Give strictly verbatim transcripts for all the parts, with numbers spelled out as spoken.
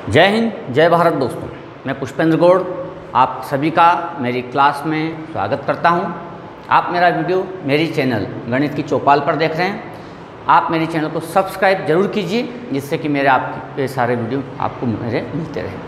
जय हिंद, जय भारत दोस्तों। मैं पुष्पेंद्र गौड़ आप सभी का मेरी क्लास में स्वागत करता हूं। आप मेरा वीडियो मेरी चैनल गणित की चौपाल पर देख रहे हैं। आप मेरे चैनल को सब्सक्राइब जरूर कीजिए, जिससे कि मेरे आपके सारे वीडियो आपको मेरे मिलते रहें।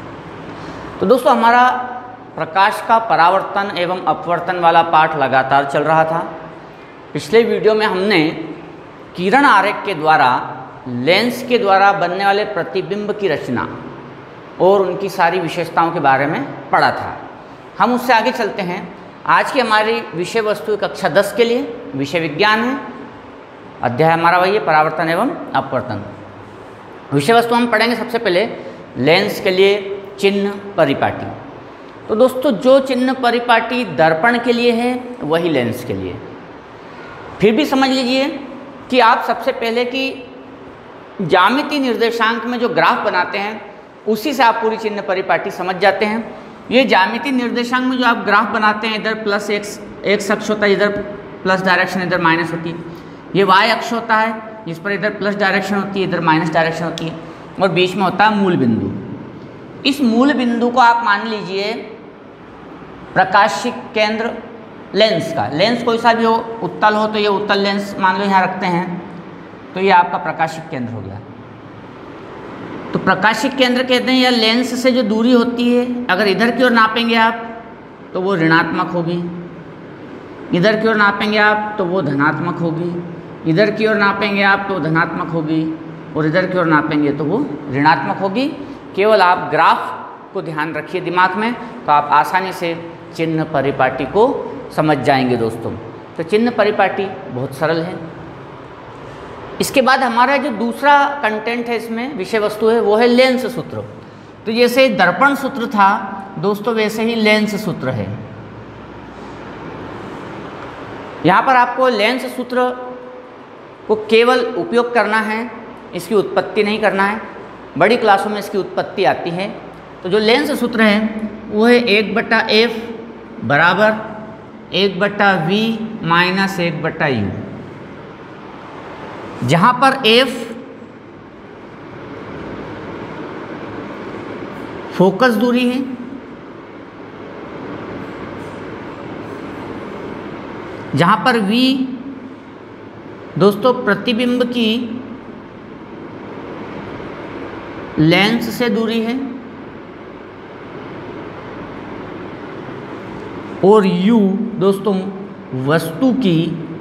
तो दोस्तों, हमारा प्रकाश का परावर्तन एवं अपवर्तन वाला पाठ लगातार चल रहा था। पिछले वीडियो में हमने किरण आरेख के द्वारा लेंस के द्वारा बनने वाले प्रतिबिंब की रचना और उनकी सारी विशेषताओं के बारे में पढ़ा था। हम उससे आगे चलते हैं। आज की हमारी विषय वस्तु कक्षा दस के लिए विषय विज्ञान है। अध्याय हमारा वही है, परावर्तन एवं अपवर्तन। विषय वस्तु हम पढ़ेंगे सबसे पहले लेंस के लिए चिन्ह परिपाटी। तो दोस्तों, जो चिन्ह परिपाटी दर्पण के लिए है वही लेंस के लिए। फिर भी समझ लीजिए कि आप सबसे पहले की ज्यामितीय निर्देशांक में जो ग्राफ बनाते हैं उसी से आप पूरी चिन्ह परिपाटी समझ जाते हैं। ये ज्यामितीय निर्देशांक में जो आप ग्राफ बनाते हैं, इधर प्लस एक्स एक्स अक्ष होता है, इधर प्लस डायरेक्शन, इधर माइनस होती है। ये वाई अक्ष होता है, जिस पर इधर प्लस डायरेक्शन होती है, इधर माइनस डायरेक्शन होती है, और बीच में होता है मूल बिंदु। इस मूल बिंदु को आप मान लीजिए प्रकाशिक केंद्र लेंस का। लेंस कोई सा भी हो, उत्तल हो तो ये उत्तल लेंस मान लो यहाँ रखते हैं, तो ये आपका प्रकाशिक केंद्र हो गया। तो प्रकाशिक केंद्र कहते हैं या लेंस से जो दूरी होती है, अगर इधर की ओर नापेंगे आप तो वो ऋणात्मक होगी, इधर की ओर नापेंगे आप तो वो धनात्मक होगी, इधर की ओर नापेंगे आप तो धनात्मक होगी, और इधर की ओर नापेंगे तो वो ऋणात्मक होगी। केवल आप ग्राफ को ध्यान रखिए दिमाग में, तो आप आसानी से चिन्ह परिपाटी को समझ जाएंगे दोस्तों। तो चिन्ह परिपाटी बहुत सरल है। इसके बाद हमारा जो दूसरा कंटेंट है, इसमें विषय वस्तु है, वो है लेंस सूत्र। तो जैसे दर्पण सूत्र था दोस्तों, वैसे ही लेंस सूत्र है। यहाँ पर आपको लेंस सूत्र को केवल उपयोग करना है, इसकी उत्पत्ति नहीं करना है। बड़ी क्लासों में इसकी उत्पत्ति आती है। तो जो लेंस सूत्र है वो है एक बट्टा एफ बराबर एक बट्टा वी माइनस एक बट्टा यू, जहाँ पर F फोकस दूरी है, जहाँ पर V दोस्तों प्रतिबिंब की लेंस से दूरी है, और U दोस्तों वस्तु की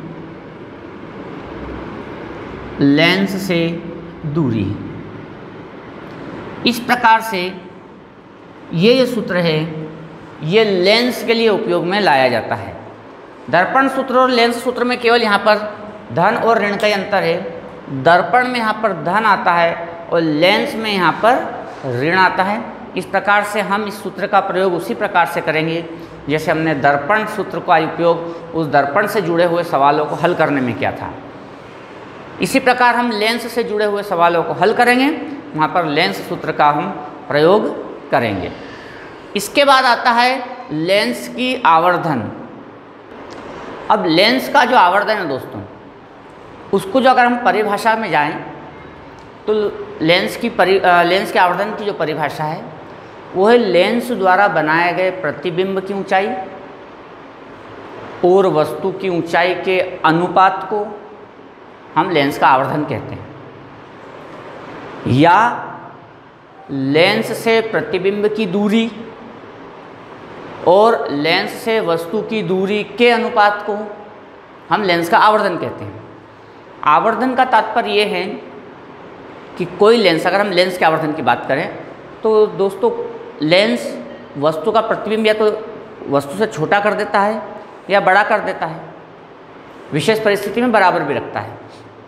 लेंस से दूरी है। इस प्रकार से ये जो सूत्र है ये लेंस के लिए उपयोग में लाया जाता है। दर्पण सूत्र और लेंस सूत्र में केवल यहाँ पर धन और ऋण का अंतर है। दर्पण में यहाँ पर धन आता है और लेंस में यहाँ पर ऋण आता है। इस प्रकार से हम इस सूत्र का प्रयोग उसी प्रकार से करेंगे जैसे हमने दर्पण सूत्र का उपयोग उस दर्पण से जुड़े हुए सवालों को हल करने में किया था। इसी प्रकार हम लेंस से जुड़े हुए सवालों को हल करेंगे, वहाँ पर लेंस सूत्र का हम प्रयोग करेंगे। इसके बाद आता है लेंस की आवर्धन। अब लेंस का जो आवर्धन है दोस्तों, उसको जो अगर हम परिभाषा में जाएं तो लेंस की परि लेंस के आवर्धन की जो परिभाषा है वो है लेंस द्वारा बनाए गए प्रतिबिंब की ऊंचाई और वस्तु की ऊंचाई के अनुपात को हम लेंस का आवर्धन कहते हैं, या लेंस से प्रतिबिंब की दूरी और लेंस से वस्तु की दूरी के अनुपात को हम लेंस का आवर्धन कहते हैं। आवर्धन का तात्पर्य ये है कि कोई लेंस, अगर हम लेंस के आवर्धन की बात करें तो दोस्तों लेंस वस्तु का प्रतिबिंब या तो वस्तु से छोटा कर देता है या बड़ा कर देता है, विशेष परिस्थिति में बराबर भी रखता है।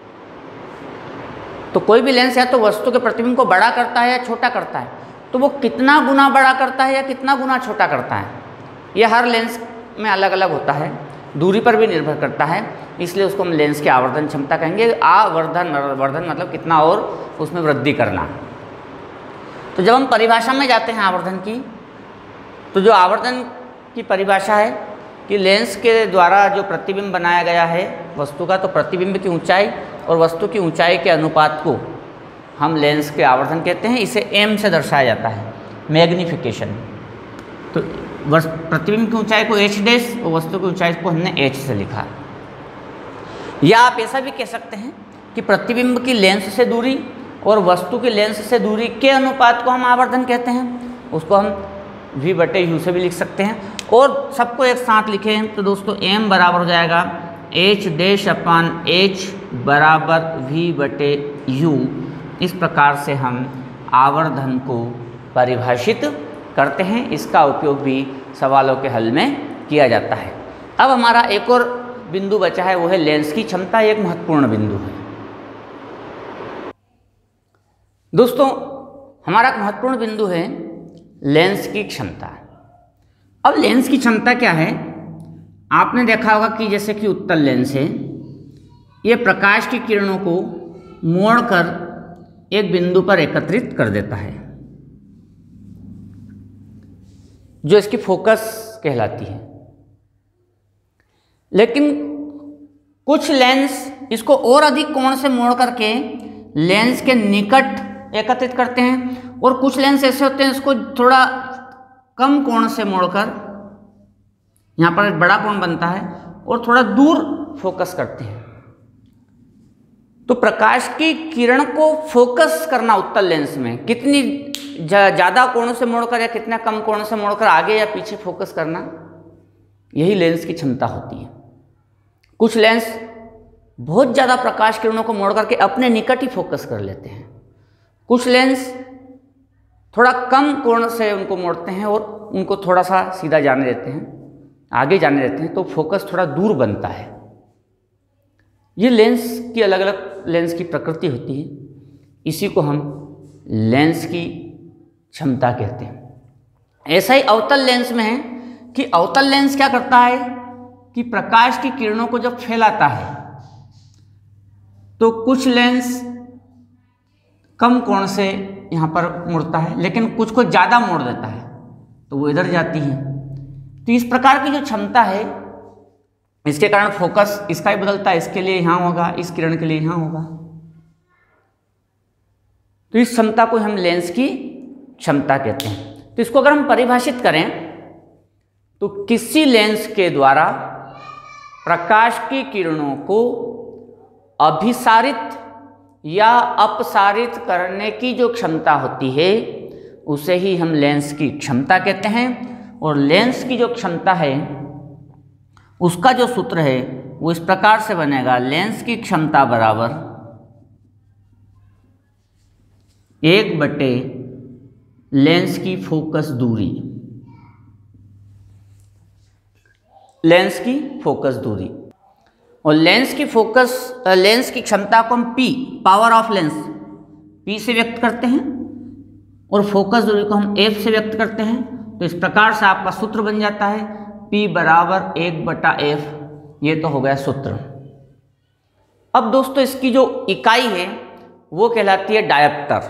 तो कोई भी लेंस या तो वस्तु के प्रतिबिंब को बड़ा करता है या छोटा करता है। तो वो कितना गुना बड़ा करता है या कितना गुना छोटा करता है, यह हर लेंस में अलग अलग होता है, दूरी पर भी निर्भर करता है। इसलिए उसको हम लेंस की आवर्धन क्षमता कहेंगे। आवर्धन वर्धन मतलब कितना और उसमें वृद्धि करना। तो जब हम परिभाषा में जाते हैं आवर्धन की, तो जो आवर्धन की परिभाषा है कि लेंस के द्वारा जो प्रतिबिंब बनाया गया है वस्तु का, तो प्रतिबिंब की ऊंचाई और वस्तु की ऊंचाई के अनुपात को हम लेंस के आवर्धन कहते हैं। इसे एम से दर्शाया जाता है, मैग्नीफिकेशन। तो प्रतिबिंब की ऊंचाई को एच डैश और वस्तु की ऊंचाई को हमने एच से लिखा। या आप ऐसा भी कह सकते हैं कि प्रतिबिंब की लेंस से दूरी और वस्तु की लेंस से दूरी के अनुपात को हम आवर्धन कहते हैं। उसको हम v बटे यू से भी लिख सकते हैं। और सबको एक साथ लिखें तो दोस्तों m बराबर हो जाएगा h डैश अपान h बराबर v बटे u। इस प्रकार से हम आवर्धन को परिभाषित करते हैं। इसका उपयोग भी सवालों के हल में किया जाता है। अब हमारा एक और बिंदु बचा है, वो है लेंस की क्षमता। एक महत्वपूर्ण बिंदु है दोस्तों, हमारा एक महत्वपूर्ण बिंदु है लेंस की क्षमता। अब लेंस की क्षमता क्या है? आपने देखा होगा कि जैसे कि उत्तल लेंस है, ये प्रकाश की किरणों को मोड़कर एक बिंदु पर एकत्रित कर देता है, जो इसकी फोकस कहलाती है। लेकिन कुछ लेंस इसको और अधिक कोण से मोड़ करके लेंस के निकट एकत्रित करते हैं, और कुछ लेंस ऐसे होते हैं इसको थोड़ा कम कोण से मोड़कर यहाँ पर एक बड़ा कोण बनता है और थोड़ा दूर फोकस करते हैं। तो प्रकाश की किरण को फोकस करना उत्तल लेंस में कितनी ज़्यादा कोण से मोड़कर या कितना कम कोण से मोड़कर आगे या पीछे फोकस करना, यही लेंस की क्षमता होती है। कुछ लेंस बहुत ज़्यादा प्रकाश किरणों को मोड़ करके अपने निकट ही फोकस कर लेते हैं। कुछ लेंस थोड़ा कम कोण से उनको मोड़ते हैं और उनको थोड़ा सा सीधा जाने देते हैं, आगे जाने देते हैं, तो फोकस थोड़ा दूर बनता है। ये लेंस की अलग अलग लेंस की प्रकृति होती है। इसी को हम लेंस की क्षमता कहते हैं। ऐसा ही अवतल लेंस में है कि अवतल लेंस क्या करता है कि प्रकाश की किरणों को जब फैलाता है तो कुछ लेंस कम कोण से यहाँ पर मुड़ता है, लेकिन कुछ को ज़्यादा मोड़ देता है तो वो इधर जाती है। तो इस प्रकार की जो क्षमता है, इसके कारण फोकस इसका ही बदलता है, इसके लिए यहाँ होगा, इस किरण के लिए यहाँ होगा। तो इस क्षमता को हम लेंस की क्षमता कहते हैं। तो इसको अगर हम परिभाषित करें तो किसी लेंस के द्वारा प्रकाश की किरणों को अभिसारित या अपसारित करने की जो क्षमता होती है उसे ही हम लेंस की क्षमता कहते हैं। और लेंस की जो क्षमता है उसका जो सूत्र है वो इस प्रकार से बनेगा, लेंस की क्षमता बराबर एक बटे लेंस की फोकस दूरी। लेंस की फोकस दूरी और लेंस की फोकस लेंस की क्षमता को हम P, power of lens, P से व्यक्त करते हैं और फोकस दूरी को हम F से व्यक्त करते हैं। तो इस प्रकार से आपका सूत्र बन जाता है P बराबर एक बटा एफ। ये तो हो गया सूत्र। अब दोस्तों इसकी जो इकाई है वो कहलाती है डायप्टर।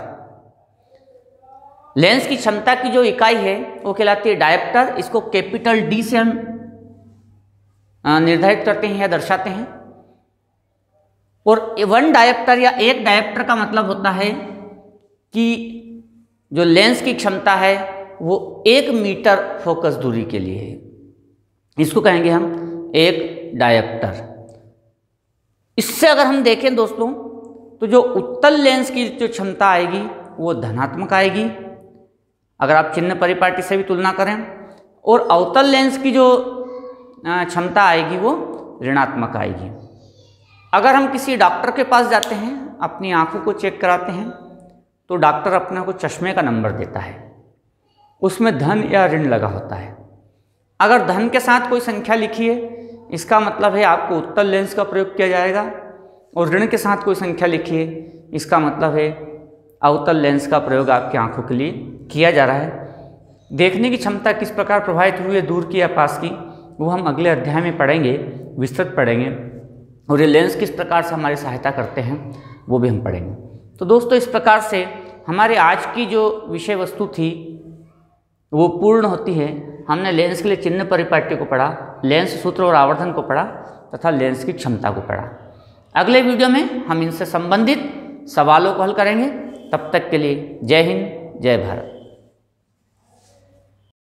लेंस की क्षमता की जो इकाई है वो कहलाती है डायप्टर। इसको कैपिटल डी से हम निर्धारित करते हैं या दर्शाते हैं। और वन डायप्टर या एक डायप्टर का मतलब होता है कि जो लेंस की क्षमता है वो एक मीटर फोकस दूरी के लिए है। इसको कहेंगे हम एक डायप्टर। इससे अगर हम देखें दोस्तों तो जो उत्तल लेंस की जो क्षमता आएगी वो धनात्मक आएगी, अगर आप चिन्ह परिपाटी से भी तुलना करें, और अवतल लेंस की जो क्षमता आएगी वो ऋणात्मक आएगी। अगर हम किसी डॉक्टर के पास जाते हैं, अपनी आंखों को चेक कराते हैं, तो डॉक्टर अपने को चश्मे का नंबर देता है, उसमें धन या ऋण लगा होता है। अगर धन के साथ कोई संख्या लिखी है इसका मतलब है आपको उत्तल लेंस का प्रयोग किया जाएगा, और ऋण के साथ कोई संख्या लिखी है इसका मतलब है अवतल लेंस का प्रयोग आपकी आंखों के लिए किया जा रहा है। देखने की क्षमता किस प्रकार प्रभावित हुई है, दूर की या पास की, वो हम अगले अध्याय में पढ़ेंगे, विस्तृत पढ़ेंगे। और ये लेंस किस प्रकार से हमारी सहायता करते हैं वो भी हम पढ़ेंगे। तो दोस्तों इस प्रकार से हमारे आज की जो विषय वस्तु थी वो पूर्ण होती है। हमने लेंस के लिए चिन्ह परिपाटी को पढ़ा, लेंस सूत्र और आवर्धन को पढ़ा तथा लेंस की क्षमता को पढ़ा। अगले वीडियो में हम इनसे संबंधित सवालों को हल करेंगे। तब तक के लिए जय हिंद, जय भारत।